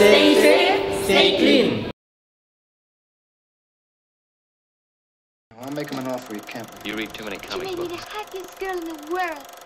Stay safe, stay clean. I'll make him an offer he can't. You read too many She comic may be books. the happiest girl in the world.